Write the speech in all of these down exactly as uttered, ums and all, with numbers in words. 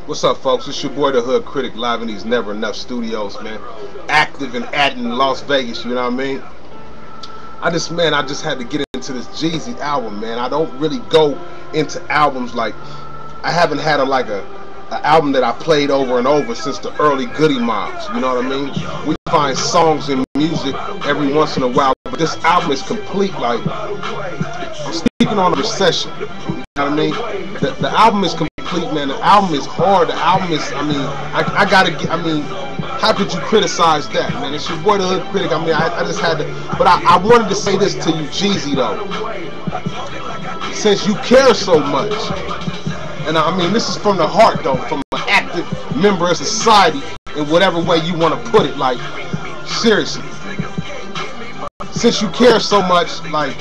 What's up, folks? It's your boy, the Hood Critic, live in these Never Enough studios, man. Active and at in Las Vegas, you know what I mean? I just, man, I just had to get into this Jeezy album, man. I don't really go into albums like, I haven't had a like a, a album that I played over and over since the early Goody Mobs, you know what I mean? We find songs and music every once in a while, but this album is complete. Like, I'm speaking on a recession, you know what I mean? The, the album is complete, man. The album is hard. The album is, I mean, I, I gotta get, I mean, how could you criticize that, man? It's your boy, the Hood Critic. I mean, I, I just had to, but I, I wanted to say this to you, Jeezy, though. Since you care so much, and I mean, this is from the heart, though, from an active member of society, in whatever way you want to put it, like, seriously. Since you care so much, like,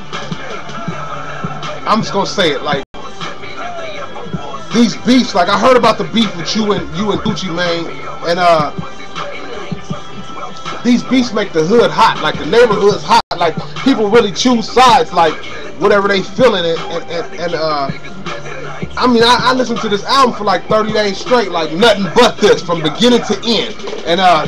I'm just gonna say it, like, these beefs, like I heard about the beef with you and you and Gucci Mane, and uh, these beefs make the hood hot, like the neighborhood's hot, like people really choose sides, like whatever they feeling it, and and, and uh, I mean, I, I listened to this album for like thirty days straight, like nothing but this, from beginning to end, and uh,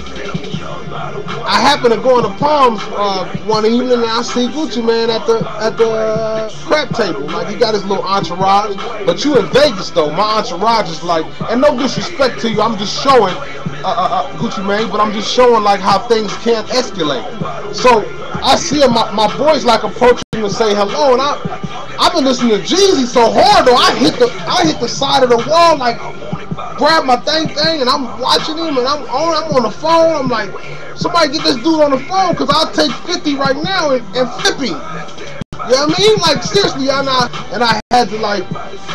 I happened to go into Palms uh, one evening and I see Gucci Mane at the at the uh, crap table. Like, he got his little entourage. But you in Vegas though, my entourage is like, and no disrespect to you, I'm just showing uh, uh, uh, Gucci Mane, but I'm just showing like how things can escalate. So I see him, my, my boys like approaching him and say hello, and I I've been listening to Jeezy so hard though. I hit the I hit the side of the wall, like grab my thing thing, and I'm watching him, and I'm on I'm on the phone. I'm like, somebody get this dude on the phone, cause I'll take fifty right now and, and flip him. You know what I mean? Like, seriously, and I and I had to like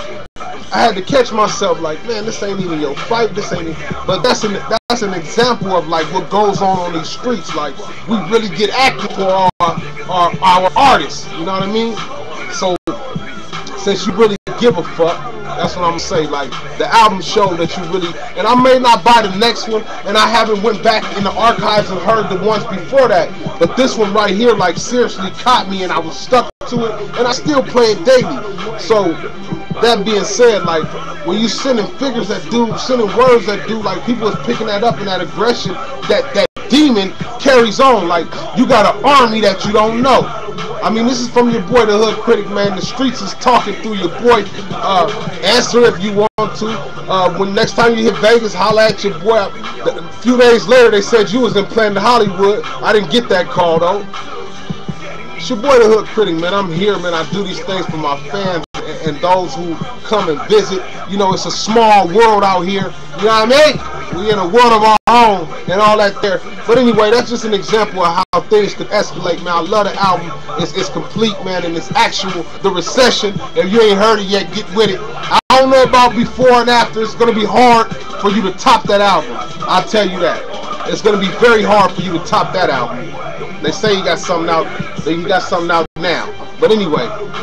I had to catch myself, like, man, this ain't even your fight, this ain't even, but that's an that's an example of like what goes on on these streets. Like, we really get active for our our, our artists, you know what I mean? So since you really give a fuck, that's what I'm gonna say. Like, the album showed that you really, and I may not buy the next one, and I haven't went back in the archives and heard the ones before that, but this one right here, like, seriously caught me, and I was stuck to it, and I still play it daily. So that being said, like, when you sending figures that do, sending words that do, like, people is picking that up, and that aggression, that that demon carries on. Like, you got an army that you don't know. I mean, this is from your boy, the Hood Critic, man. The streets is talking through your boy. Uh, answer if you want to. Uh, when next time you hit Vegas, holla at your boy. A few days later, they said you was in Planet Hollywood. I didn't get that call, though. It's your boy, the Hood Critic, man. I'm here, man. I do these things for my fans and, and those who come and visit. You know, it's a small world out here. You know what I mean? We in a world of our own and all that there. But anyway, that's just an example of how things could escalate, man. I love the album. It's, it's complete, man, and it's actual. The recession, if you ain't heard it yet, get with it. I don't know about before and after. It's going to be hard for you to top that album. I'll tell you that. It's going to be very hard for you to top that album. They say you got something out. You got something out now. But anyway,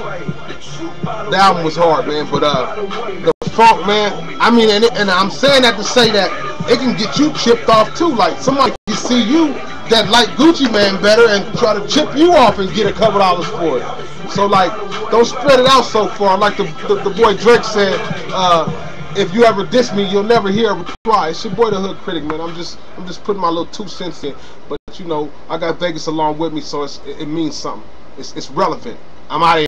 the album was hard, man. But uh, the funk, man. I mean, and, it, and I'm saying that to say that it can get you chipped off too. Like, somebody can see you that like Gucci Mane better and try to chip you off and get a couple dollars for it. So, like, don't spread it out so far. Like the the, the boy Drake said, uh, if you ever diss me, you'll never hear a reply. It's your boy, the Hood Critic, man. I'm just I'm just putting my little two cents in. But you know, I got Vegas along with me, so it's, it, it means something. It's it's relevant. I'm out of here.